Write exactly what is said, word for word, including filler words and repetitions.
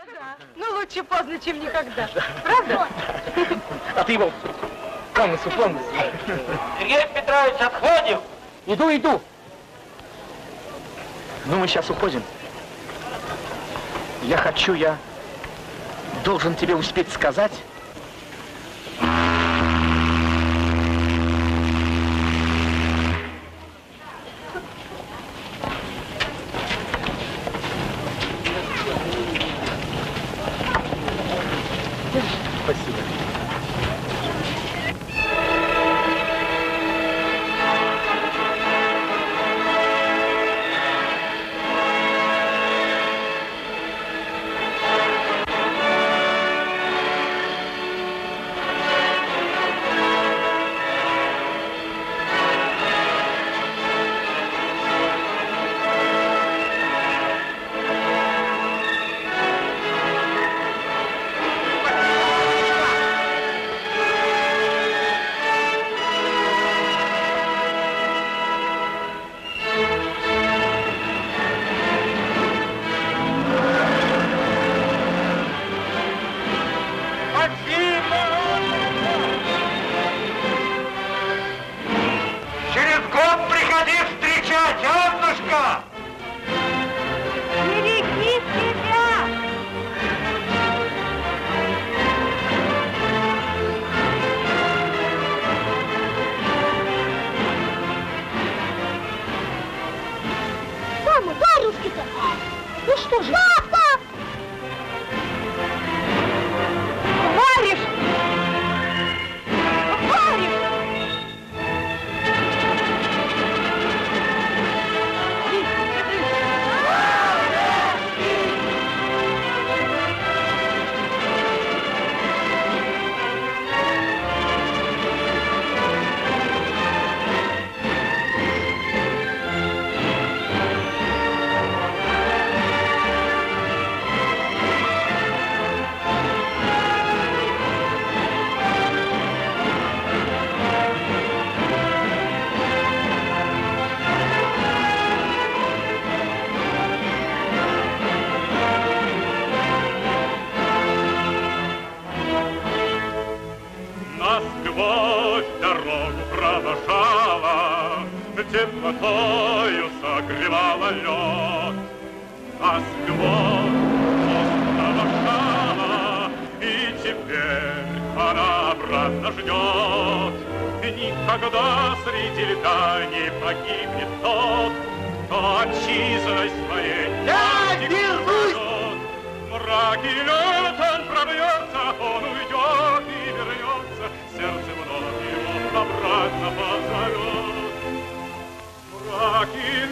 Да. Ну, лучше поздно, чем никогда. Правда? А ты его полностью, полностью. Сергей Петрович, отходим. Иду, иду. Ну, мы сейчас уходим. Я хочу, я должен тебе успеть сказать. Спасибо. Теплотою согревала лед, нас любовь провожала, и теперь она обратно ждет. Никогда среди льда не погибнет тот, кто отчизной своей не уйдет. Мрак и лед он пробьется, он уйдет и вернется, сердце вновь его обратно позовет. Мрак и